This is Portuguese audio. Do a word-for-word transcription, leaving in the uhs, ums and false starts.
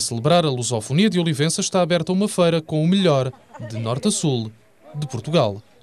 celebrar a lusofonia de Olivença está aberta uma feira com o melhor, de norte a sul, de Portugal.